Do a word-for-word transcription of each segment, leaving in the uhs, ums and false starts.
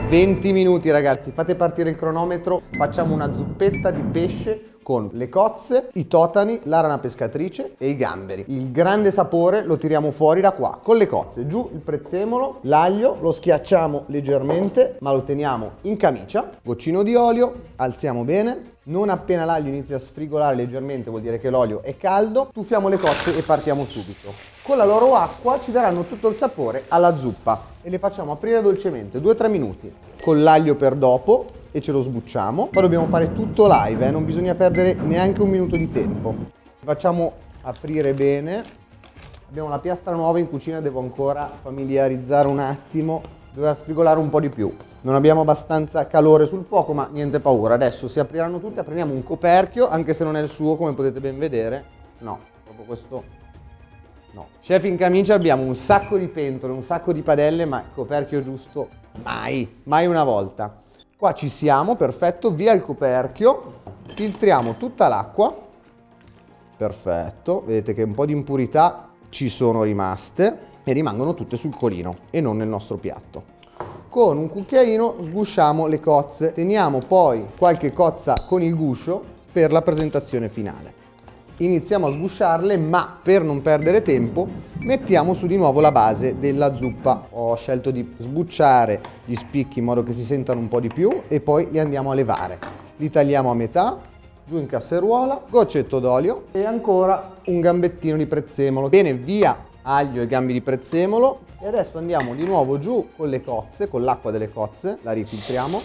venti minuti ragazzi, fate partire il cronometro, facciamo una zuppetta di pesce con le cozze, i totani, la rana pescatrice e i gamberi. Il grande sapore lo tiriamo fuori da qua, con le cozze, giù il prezzemolo, l'aglio, lo schiacciamo leggermente, ma lo teniamo in camicia, goccino di olio, alziamo bene. Non appena l'aglio inizia a sfrigolare leggermente vuol dire che l'olio è caldo, tuffiamo le cozze e partiamo subito. Con la loro acqua ci daranno tutto il sapore alla zuppa e le facciamo aprire dolcemente, due tre minuti. Con l'aglio per dopo e ce lo sbucciamo. Poi dobbiamo fare tutto live, eh? Non bisogna perdere neanche un minuto di tempo. Facciamo aprire bene. Abbiamo la piastra nuova in cucina, devo ancora familiarizzare un attimo, doveva sfrigolare un po' di più. Non abbiamo abbastanza calore sul fuoco, ma niente paura. Adesso si apriranno tutte, prendiamo un coperchio, anche se non è il suo, come potete ben vedere. No, proprio questo no. Chef in camicia abbiamo un sacco di pentole, un sacco di padelle, ma il coperchio giusto mai, mai una volta. Qua ci siamo, perfetto, via il coperchio, filtriamo tutta l'acqua, perfetto, vedete che un po' di impurità ci sono rimaste e rimangono tutte sul colino e non nel nostro piatto. Con un cucchiaino sgusciamo le cozze, teniamo poi qualche cozza con il guscio per la presentazione finale. Iniziamo a sgusciarle, ma per non perdere tempo mettiamo su di nuovo la base della zuppa. Ho scelto di sbucciare gli spicchi in modo che si sentano un po' di più e poi li andiamo a levare. Li tagliamo a metà, giù in casseruola, goccetto d'olio e ancora un gambettino di prezzemolo. Bene, via aglio e gambi di prezzemolo. E adesso andiamo di nuovo giù con le cozze, con l'acqua delle cozze, la rifiltriamo.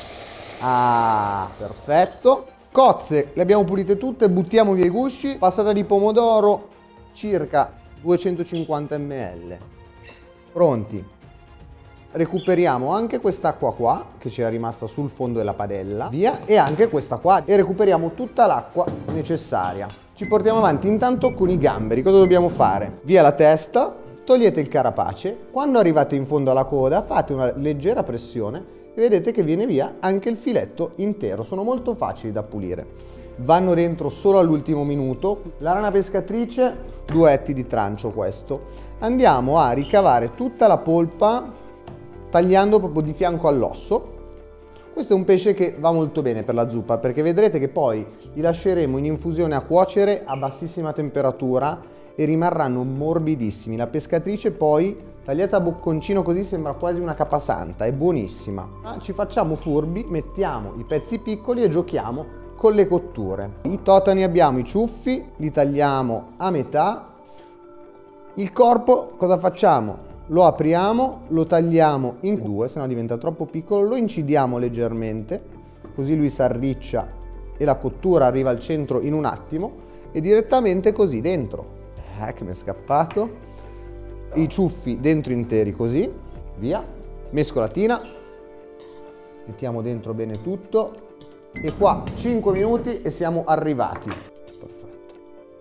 Ah, perfetto. Cozze, le abbiamo pulite tutte, buttiamo via i gusci, passata di pomodoro, circa duecentocinquanta millilitri. Pronti. Recuperiamo anche quest'acqua qua, che ci è rimasta sul fondo della padella, via, e anche questa qua, e recuperiamo tutta l'acqua necessaria. Ci portiamo avanti intanto con i gamberi. Cosa dobbiamo fare? Via la testa, togliete il carapace, quando arrivate in fondo alla coda fate una leggera pressione e vedete che viene via anche il filetto intero. Sono molto facili da pulire, vanno dentro solo all'ultimo minuto. La rana pescatrice, duetti di trancio questo. Andiamo a ricavare tutta la polpa tagliando proprio di fianco all'osso. Questo è un pesce che va molto bene per la zuppa, perché vedrete che poi li lasceremo in infusione a cuocere a bassissima temperatura e rimarranno morbidissimi. La pescatrice poi tagliata a bocconcino così sembra quasi una capasanta, è buonissima. Ah, ci facciamo furbi, mettiamo i pezzi piccoli e giochiamo con le cotture. I totani abbiamo i ciuffi, li tagliamo a metà. Il corpo cosa facciamo? Lo apriamo, lo tagliamo in due, se no diventa troppo piccolo, lo incidiamo leggermente, così lui si arriccia e la cottura arriva al centro in un attimo e direttamente così dentro. Eh, che mi è scappato. I ciuffi dentro interi così, via, mescolatina, mettiamo dentro bene tutto e qua cinque minuti e siamo arrivati. Perfetto.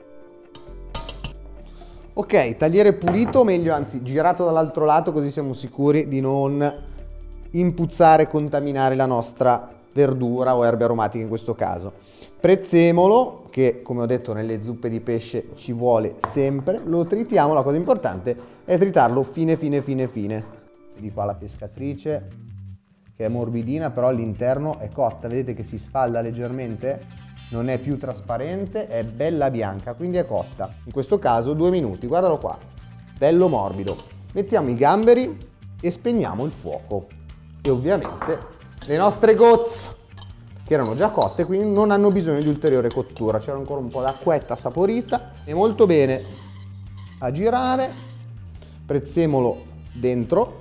Ok, tagliere pulito, meglio anzi girato dall'altro lato, così siamo sicuri di non impuzzare e contaminare la nostra verdura o erbe aromatiche in questo caso. Prezzemolo, che come ho detto nelle zuppe di pesce ci vuole sempre, lo tritiamo, la cosa importante è tritarlo fine fine fine fine. Di qua la pescatrice che è morbidina, però all'interno è cotta, vedete che si sfalda leggermente, non è più trasparente, è bella bianca, quindi è cotta. In questo caso due minuti, guardalo qua, bello morbido. Mettiamo i gamberi e spegniamo il fuoco e ovviamente le nostre gozze, che erano già cotte, quindi non hanno bisogno di ulteriore cottura. C'era ancora un po' d'acquetta saporita e molto bene a girare. Prezzemolo dentro.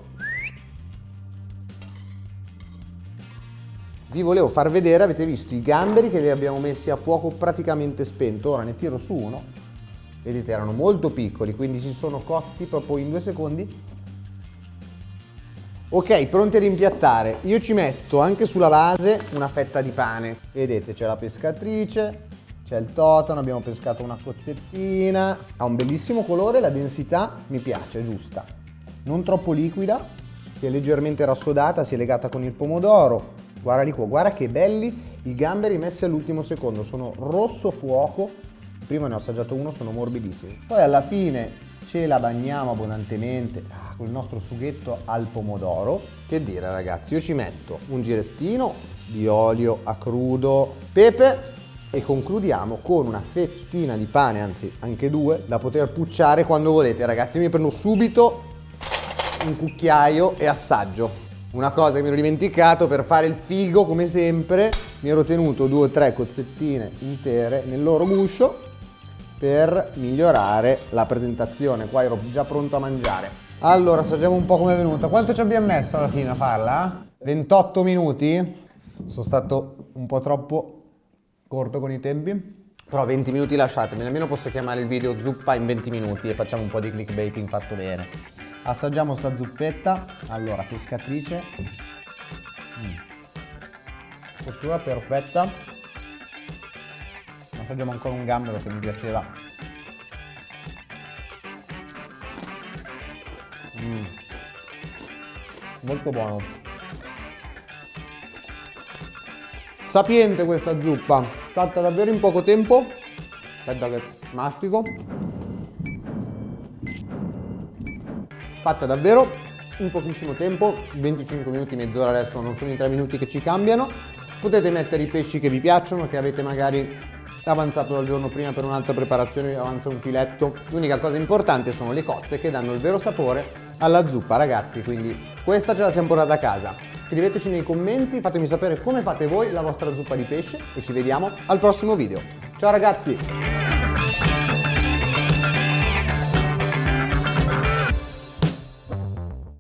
Vi volevo far vedere, avete visto i gamberi che li abbiamo messi a fuoco praticamente spento. Ora ne tiro su uno, vedete erano molto piccoli, quindi si sono cotti proprio in due secondi. Ok, pronti ad impiattare. Io ci metto anche sulla base una fetta di pane. Vedete, c'è la pescatrice, c'è il totano, abbiamo pescato una cozzettina. Ha un bellissimo colore, la densità mi piace, è giusta. Non troppo liquida, che è leggermente rassodata, si è legata con il pomodoro. Guarda di qua, guarda che belli i gamberi messi all'ultimo secondo. Sono rosso fuoco. Prima ne ho assaggiato uno, sono morbidissimi. Poi alla fine ce la bagniamo abbondantemente ah, con il nostro sughetto al pomodoro. Che dire ragazzi, io ci metto un girettino di olio a crudo, pepe e concludiamo con una fettina di pane, anzi anche due, da poter pucciare quando volete ragazzi. Io mi prendo subito un cucchiaio e assaggio. Una cosa che mi ero dimenticato, per fare il figo come sempre mi ero tenuto due o tre cozzettine intere nel loro guscio per migliorare la presentazione. Qua ero già pronto a mangiare. Allora assaggiamo un po' come è venuta. Quanto ci abbiamo messo alla fine a farla? ventotto minuti? Sono stato un po' troppo corto con i tempi, però venti minuti lasciatemi, almeno posso chiamare il video zuppa in venti minuti e facciamo un po' di clickbaiting fatto bene. Assaggiamo sta zuppetta. Allora, pescatrice, mm. cottura perfetta. Assaggiamo ancora un gambero che mi piaceva. Mm. Molto buono, sapiente questa zuppa, fatta davvero in poco tempo. Aspetta che mastico. Fatta davvero in pochissimo tempo, venticinque minuti, mezz'ora, adesso non sono i tre minuti che ci cambiano. Potete mettere i pesci che vi piacciono, che avete magari avanzato dal giorno prima per un'altra preparazione, avanza un filetto. L'unica cosa importante sono le cozze che danno il vero sapore alla zuppa ragazzi, quindi questa ce la siamo portata a casa. Scriveteci nei commenti, fatemi sapere come fate voi la vostra zuppa di pesce e ci vediamo al prossimo video. Ciao ragazzi!